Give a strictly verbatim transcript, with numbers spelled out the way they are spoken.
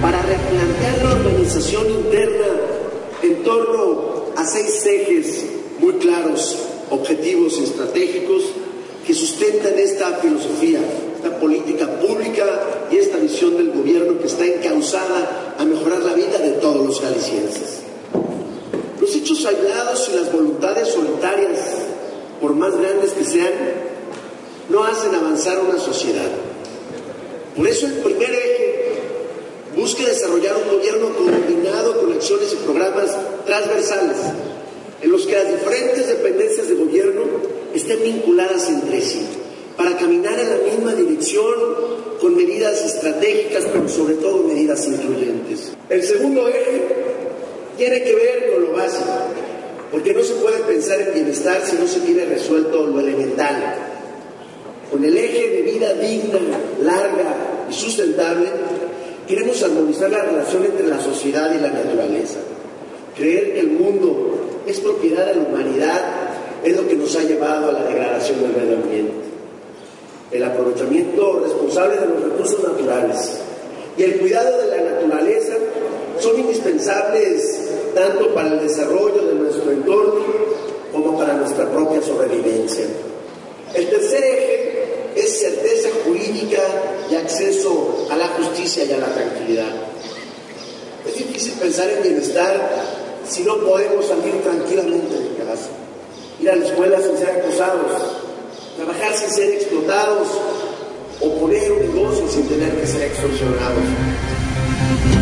para replantear la organización interna en torno a seis ejes muy claros, objetivos y estratégicos que sustentan esta filosofía, esta política pública y esta visión del gobierno que está encauzada a mejorar la vida de todos los jaliscienses. Los hechos aislados y las voluntades solitarias, por más grandes que sean, no hacen avanzar una sociedad. Por eso el primer eje busca desarrollar un gobierno coordinado con acciones y programas transversales, en los que las diferentes dependencias de gobierno estén vinculadas entre sí, para caminar en la misma dirección, con medidas estratégicas, pero sobre todo medidas incluyentes. El segundo eje tiene que ver con lo básico, porque no se puede pensar en bienestar si no se tiene resuelto lo elemental. Con el eje de vida digna, larga y sustentable, queremos armonizar la relación entre la sociedad y la naturaleza. Creer que el mundo es propiedad de la humanidad es lo que nos ha llevado a la degradación del medio ambiente. El aprovechamiento responsable de los recursos naturales y el cuidado de la naturaleza son indispensables tanto para el desarrollo de nuestro entorno como para nuestra propia sobrevivencia. El tercer eje es certeza jurídica y acceso a la justicia y a la tranquilidad. Es difícil pensar en bienestar si no podemos salir tranquilamente de casa, ir a la escuela sin ser acosados, trabajar sin ser explotados o poner un negocio sin tener que ser extorsionados.